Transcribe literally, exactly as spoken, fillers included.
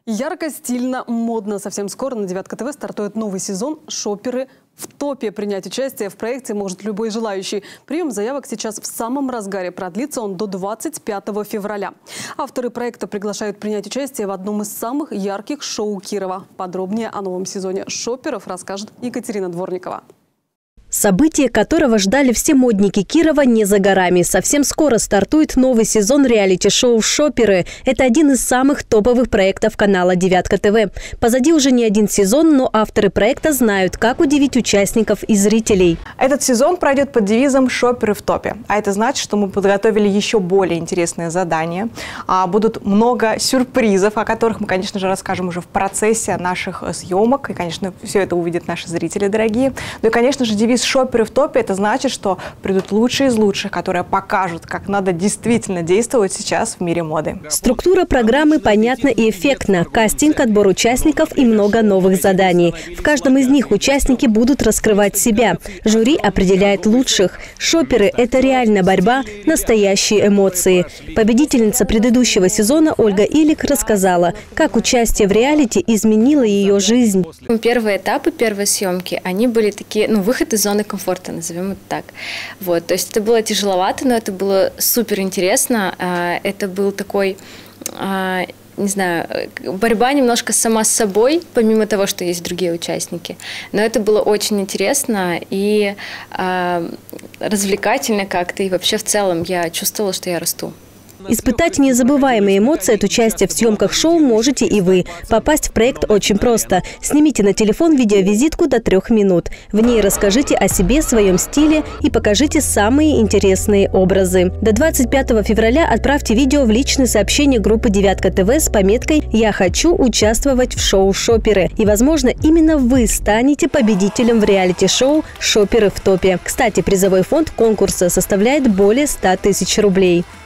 Ярко, стильно, модно. Совсем скоро на Девятка ТВ стартует новый сезон «Шоперы в топе». Принять участие в проекте может любой желающий. Прием заявок сейчас в самом разгаре. Продлится он до двадцать пятого февраля. Авторы проекта приглашают принять участие в одном из самых ярких шоу Кирова. Подробнее о новом сезоне «Шоперов» расскажет Екатерина Дворникова. Событие, которого ждали все модники Кирова, не за горами. Совсем скоро стартует новый сезон реалити-шоу «Шоперы». Это один из самых топовых проектов канала Девятка ТВ. Позади уже не один сезон, но авторы проекта знают, как удивить участников и зрителей. Этот сезон пройдет под девизом «Шоперы в топе». А это значит, что мы подготовили еще более интересные задания. Будут много сюрпризов, о которых мы, конечно же, расскажем уже в процессе наших съемок. И, конечно, все это увидят наши зрители дорогие. Ну и, конечно же, девиз «Шоперы в топе» – это значит, что придут лучшие из лучших, которые покажут, как надо действительно действовать сейчас в мире моды. Структура программы понятна и эффектна. Кастинг, отбор участников и много новых заданий. В каждом из них участники будут раскрывать себя. Жюри определяет лучших. «Шоперы» – это реально борьба, настоящие эмоции. Победительница предыдущего сезона Ольга Илик рассказала, как участие в реалити изменило ее жизнь. Первые этапы, первые съемки, они были такие, ну, выход из зоны комфорта, назовем это так. Вот, то есть это было тяжеловато, но это было супер интересно. Это был такой, не знаю, борьба немножко сама с собой, помимо того, что есть другие участники. Но это было очень интересно и развлекательно как-то. И вообще в целом я чувствовала, что я расту. Испытать незабываемые эмоции от участия в съемках шоу можете и вы. Попасть в проект очень просто. Снимите на телефон видеовизитку до трех минут. В ней расскажите о себе, своем стиле и покажите самые интересные образы. До двадцать пятого февраля отправьте видео в личные сообщения группы Девятка ТВ с пометкой «Я хочу участвовать в шоу «Шоперы». И, возможно, именно вы станете победителем в реалити-шоу «Шоперы в топе». Кстати, призовой фонд конкурса составляет более ста тысяч рублей.